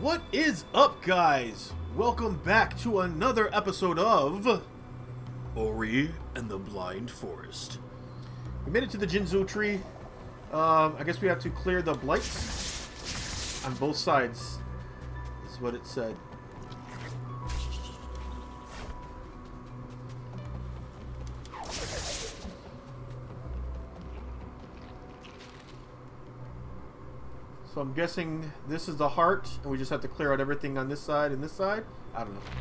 What is up, guys? Welcome back to another episode of Ori and the Blind Forest. We made it to the Jinzu tree. I guess we have to clear the blights on both sides, is what it said. So I'm guessing this is the heart, and we just have to clear out everything on this side and this side? I don't know.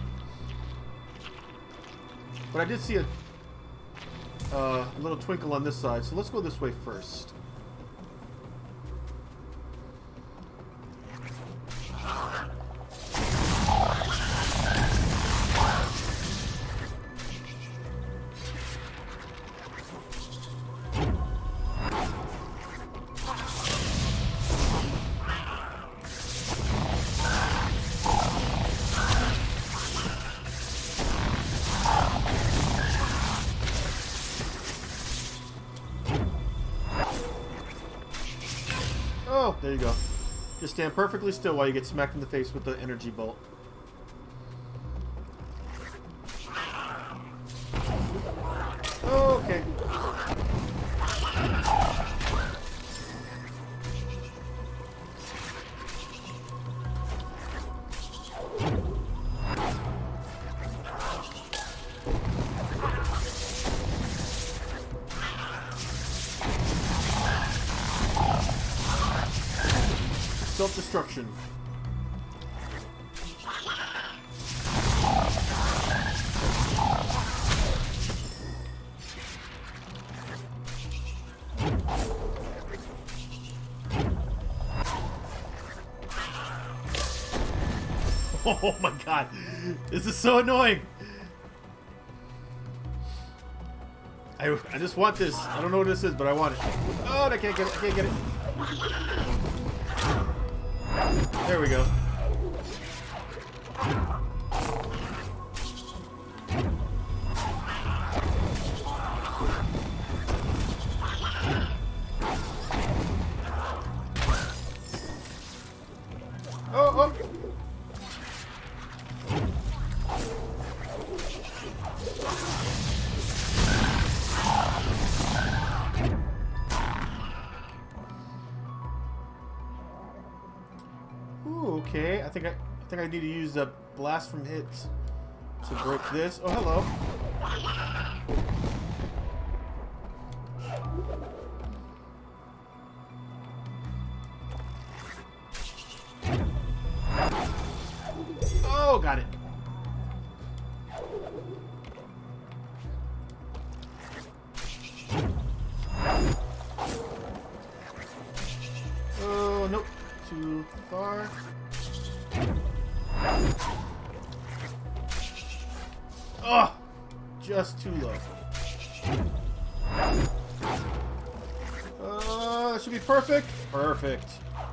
But I did see a little twinkle on this side, so let's go this way first. Oh, there you go. Just stand perfectly still while you get smacked in the face with the energy bolt. Okay. Self-destruction. Oh my god, this is so annoying. I just want this. I don't know what this is, but I want it. Oh, I can't get it. I can't get it. There we go. Oh, oh. Ooh, okay. I think I need to use the blast from hits to break this. Oh, hello. Oh, got it. Oh, nope. Too far. Oh, just too low. That should be perfect. Perfect.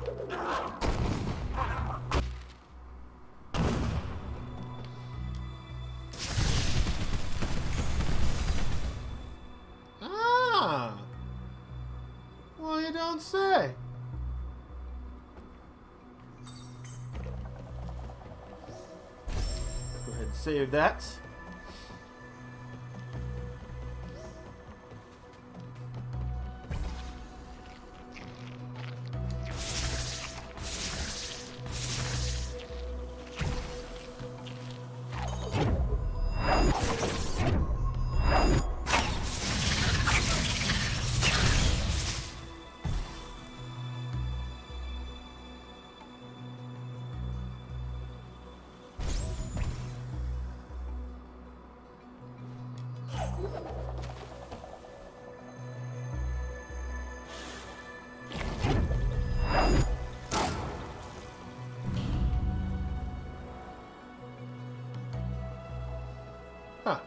Ah. Well, you don't say. Go ahead and save that. Huh.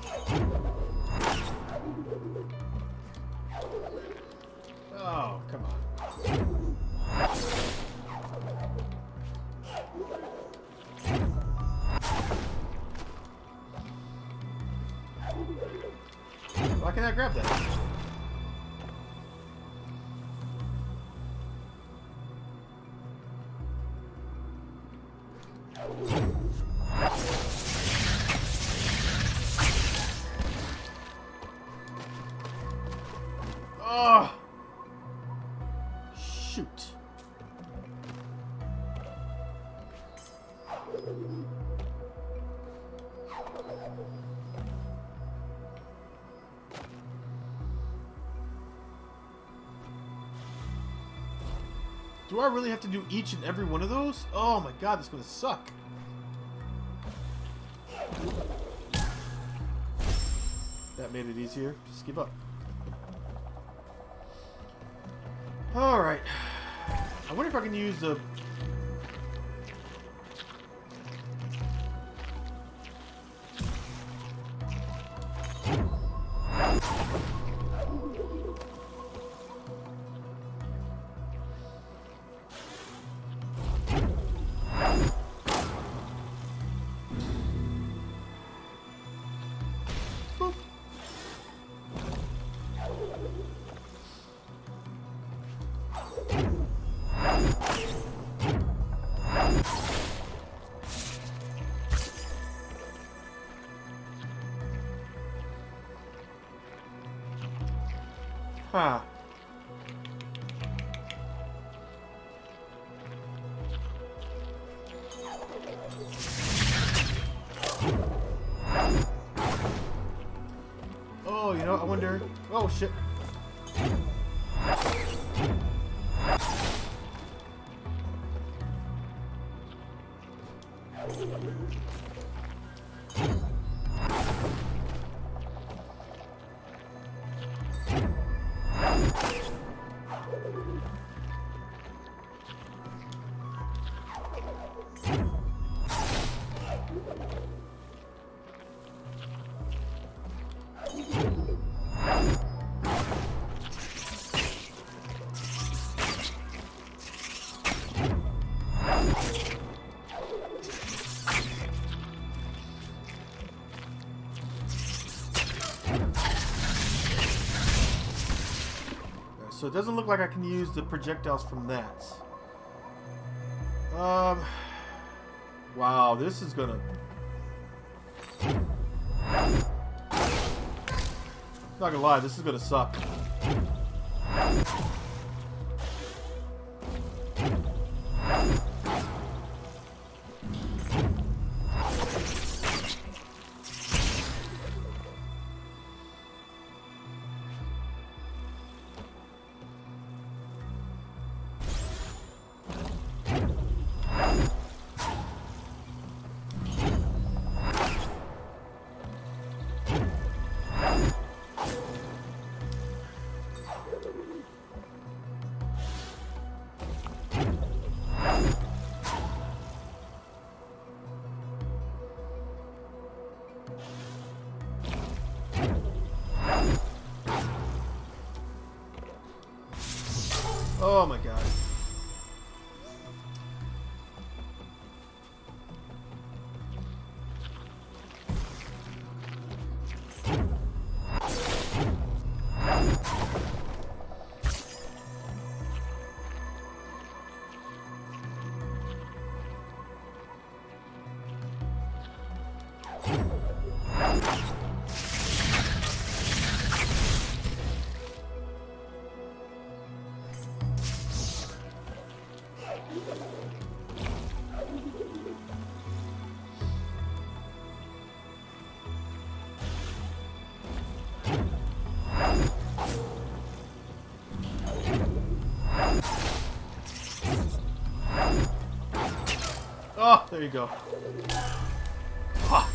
Oh, come on. Why can't I grab that? Oh! Shoot. Do I really have to do each and every one of those? Oh my god, this is gonna suck. That made it easier. Just give up. Alright. I wonder if I can use the... Boop. Huh. Oh, you know, I wonder... Oh, shit. So it doesn't look like I can use the projectiles from that. Wow, this is gonna... Not gonna lie, this is gonna suck. Oh my god. Oh, there you go. Fuck.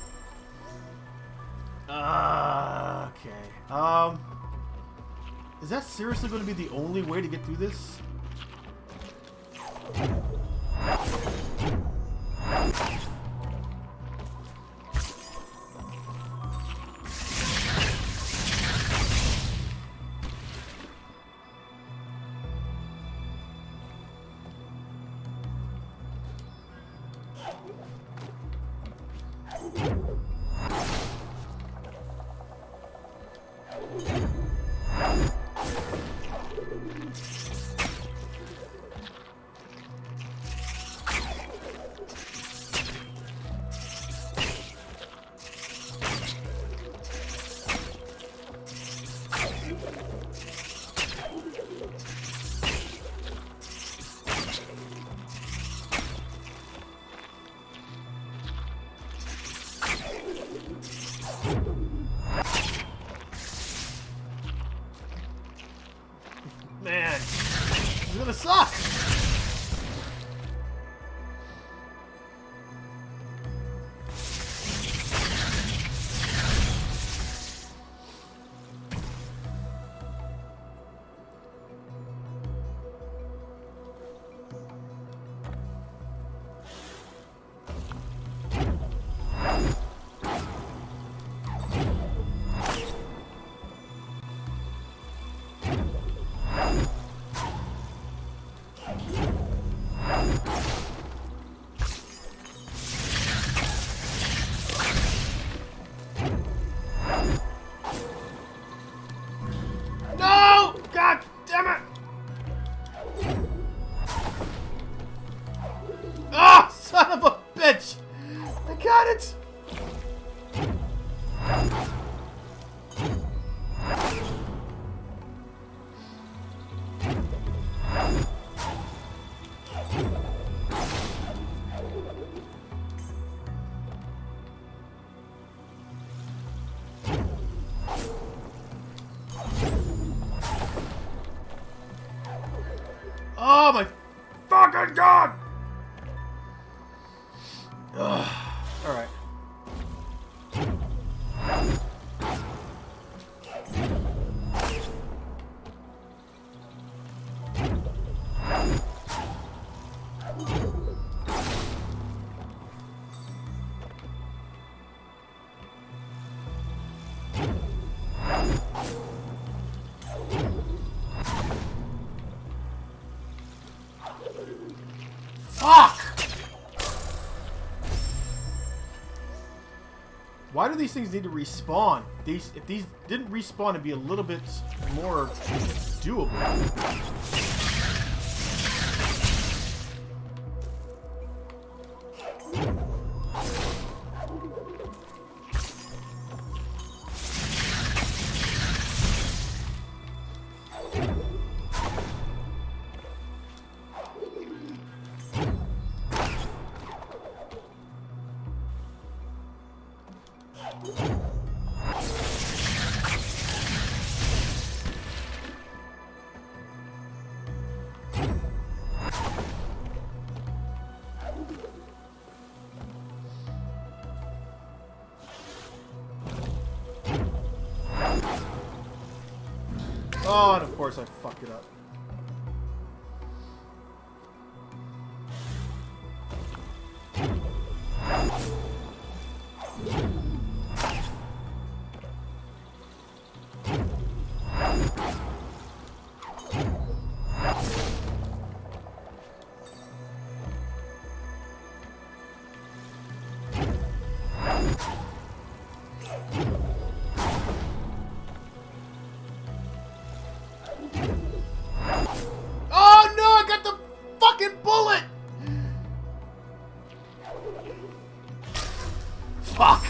Okay. Is that seriously going to be the only way to get through this? suck! Oh my fucking god! Alright. Fuck! Why do these things need to respawn? If these didn't respawn, it'd be a little bit more doable. Oh, and of course I fucked it up. Fuck!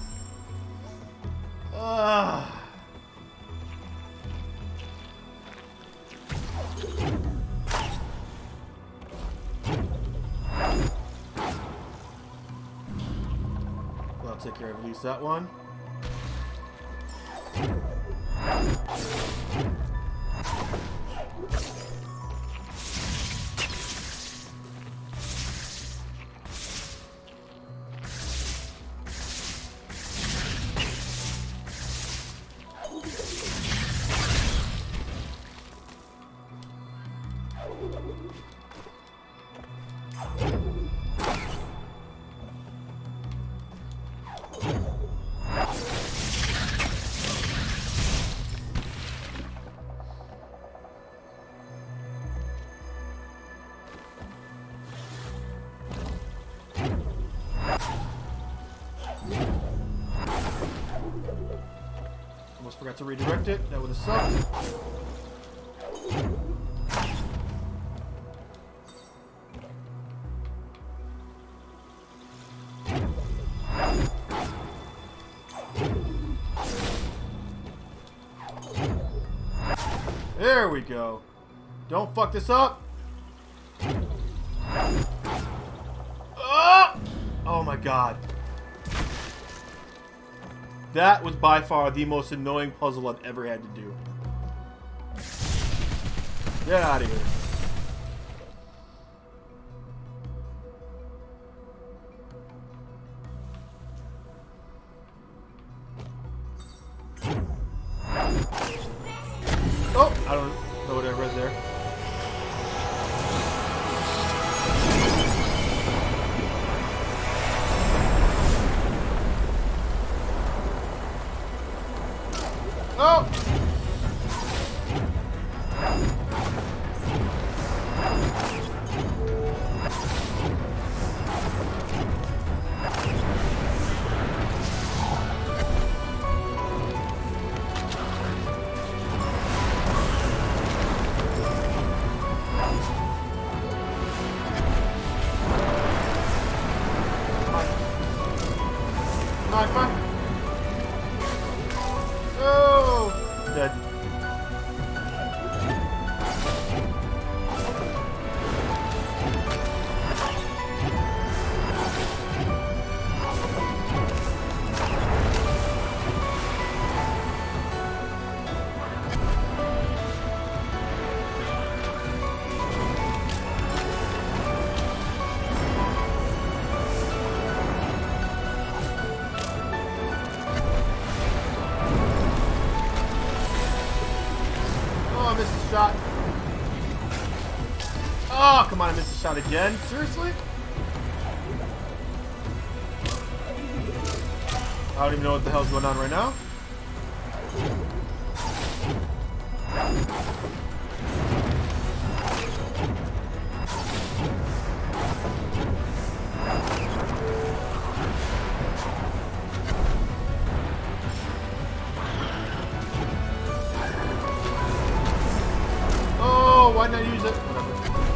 I'll take care of at least that one. Almost forgot to redirect it. That would have sucked. There we go. Don't fuck this up. Oh my god. That was by far the most annoying puzzle I've ever had to do. Get out of here. Oh, I don't know what I read there. Oh! Oh! Dead. Shot. Oh, come on, I missed a shot again. Seriously? I don't even know what the hell's going on right now. Why not use it? Whatever.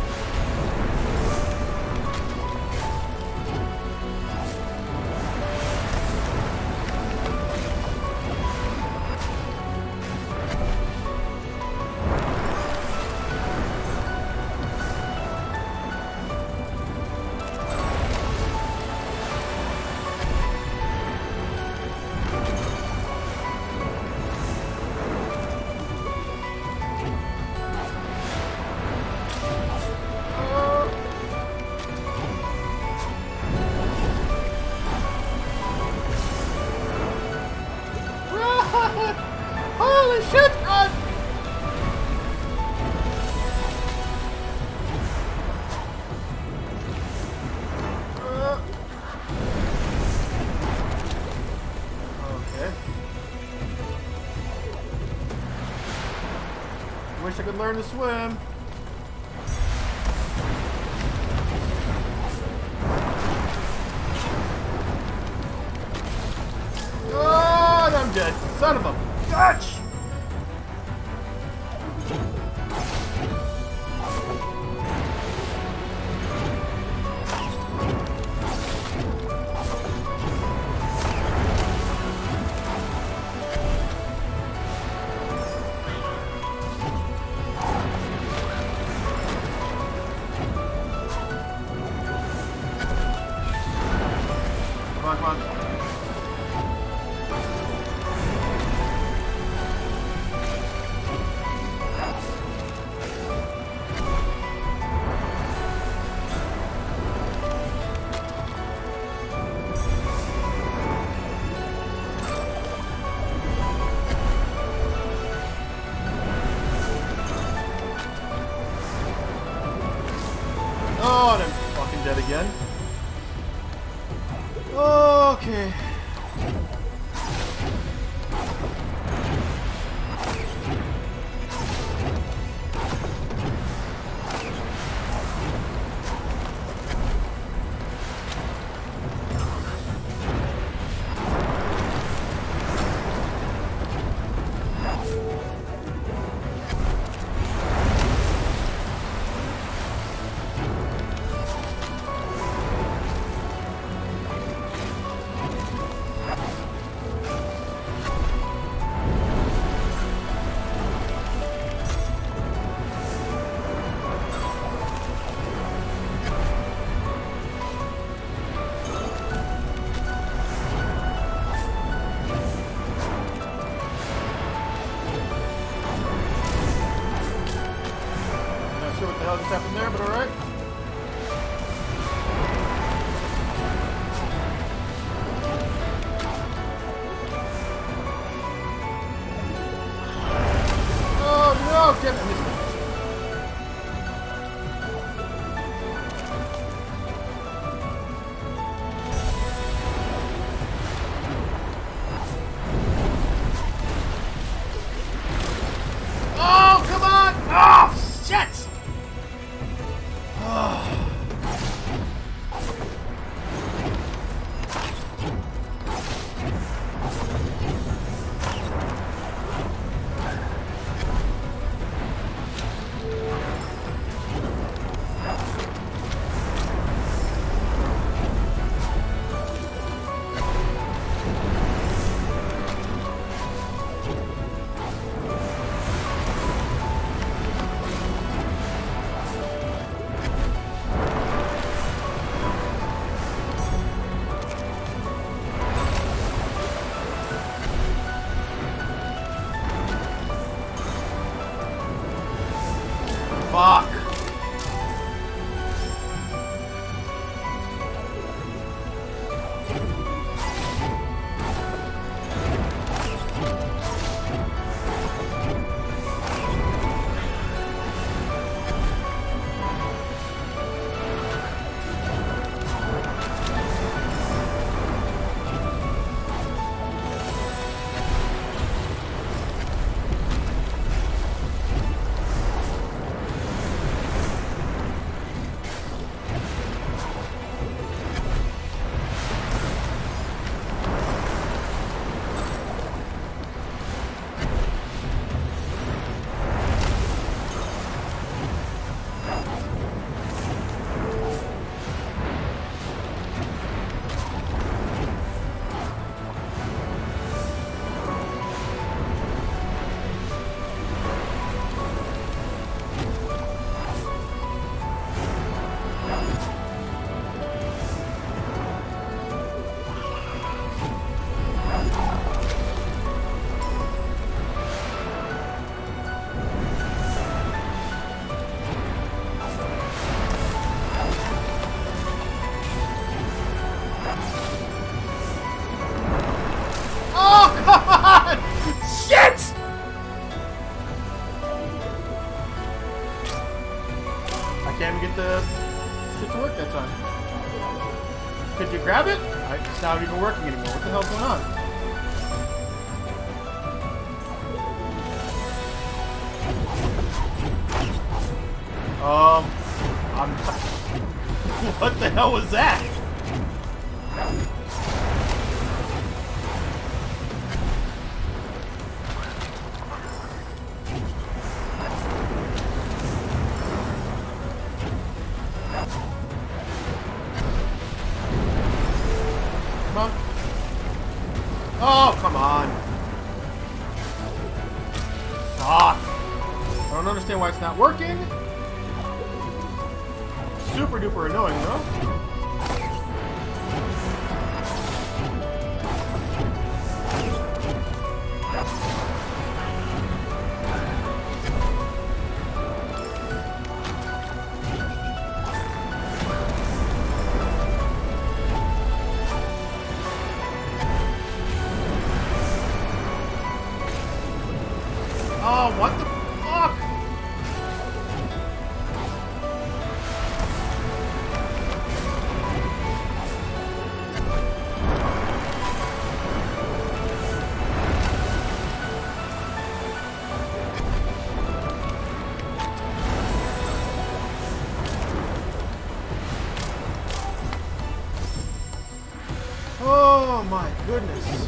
Holy shit, run! Okay. Wish I could learn to swim. Oh, and I'm dead. Son of a bitch! Come on. Oh, and I'm fucking dead again. Okay. Not sure what the hell just happened there, but alright. Oh no! grab it? It's not even working anymore. What the hell's going on? What the hell was that? Come on. Oh, come on. Fuck. I don't understand why it's not working. Super duper annoying, though. Oh, what the fuck? Oh my goodness.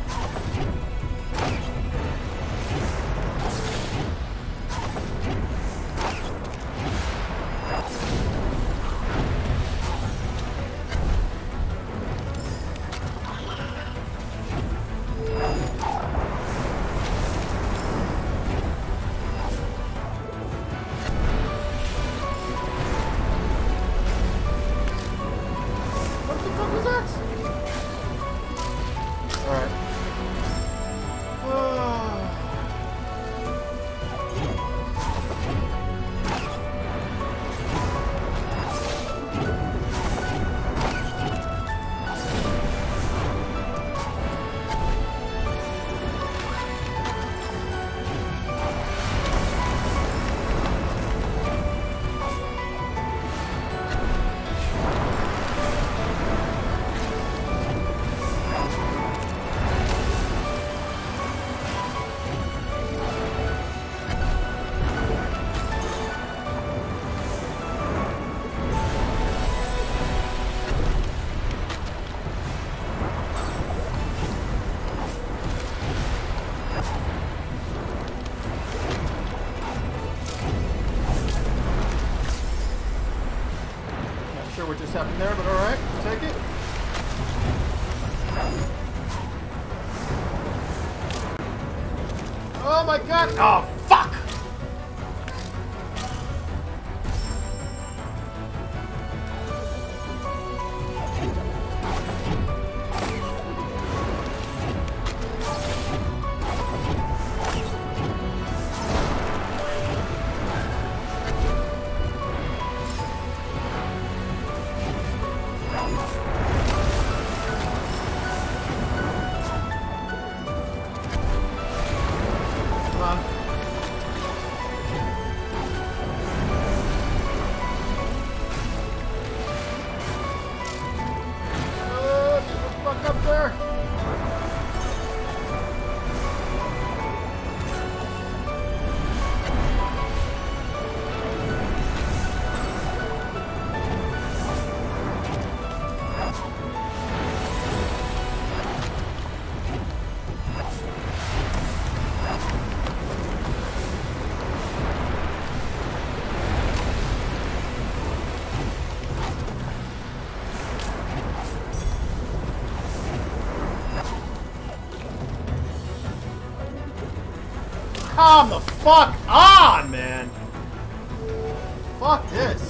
What just happened there, but alright, take it. Oh my god! Oh, fuck! Up there. Come the fuck on, man! Fuck this.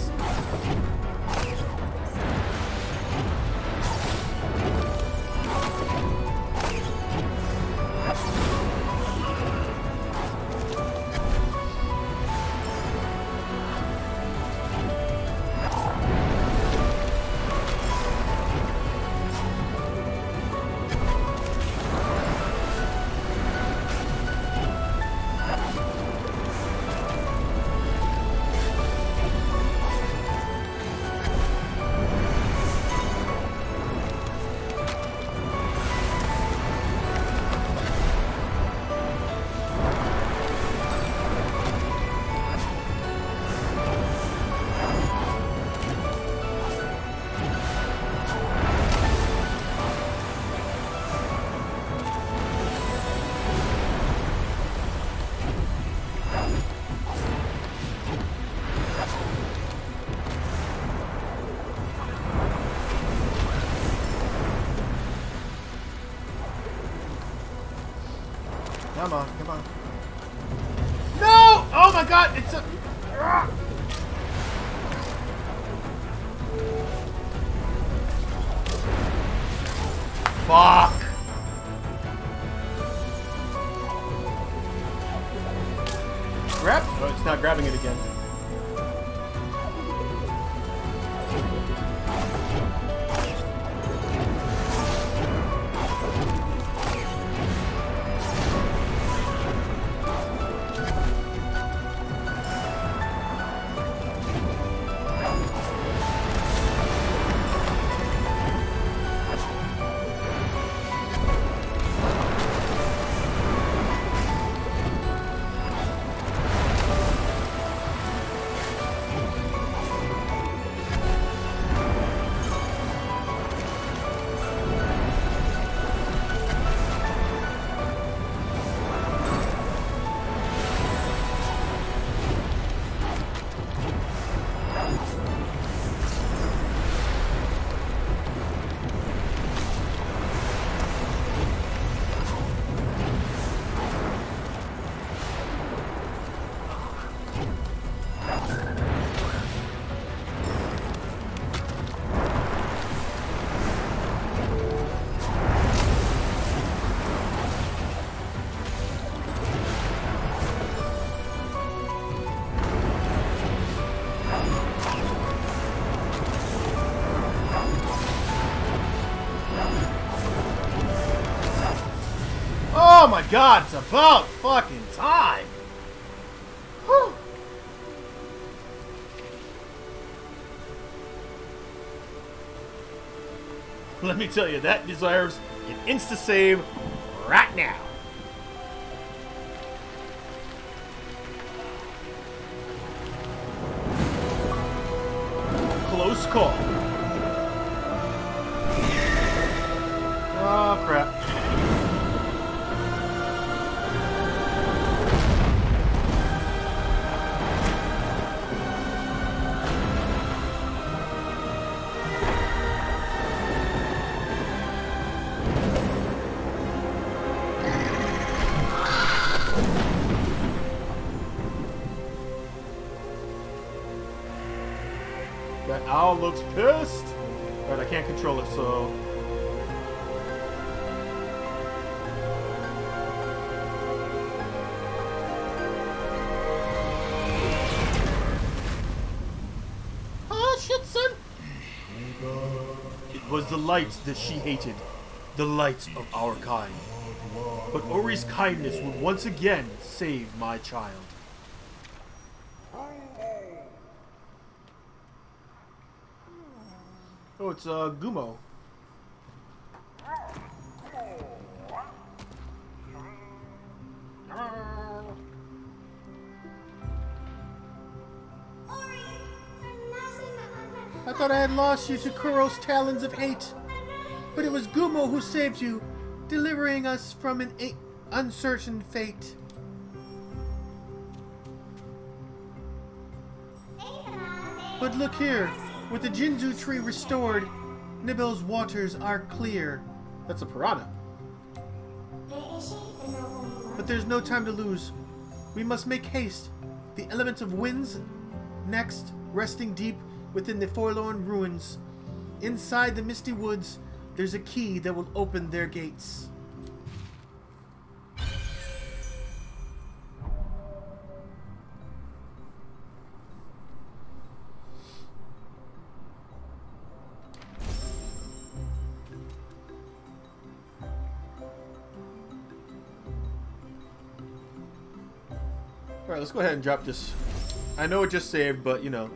Come on, come on. No! Oh my god, it's a... Fuck! Grab? Oh, it's not grabbing it again. Oh my god, it's about fucking time! Whew. Let me tell you, that deserves an insta-save right now. Close call. Oh crap. That owl looks pissed. Alright, I can't control it, so... Oh, shit, son! It was the light that she hated. The light of our kind. But Ori's kindness would once again save my child. Oh, it's Gumo. I thought I had lost you to Kuro's talons of hate, but it was Gumo who saved you, delivering us from an uncertain fate. But look here. With the Jinzu tree restored, Nibel's waters are clear. That's a piranha. But there's no time to lose. We must make haste. The element of winds next, resting deep within the forlorn ruins. Inside the misty woods, there's a key that will open their gates. Alright, let's go ahead and drop this. I know it just saved, but you know.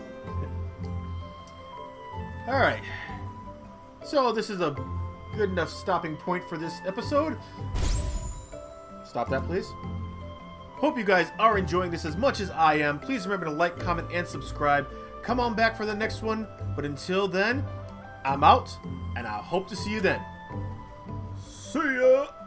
Alright. So this is a good enough stopping point for this episode. Stop that, please. Hope you guys are enjoying this as much as I am. Please remember to like, comment, and subscribe. Come on back for the next one. But until then, I'm out, and I hope to see you then. See ya!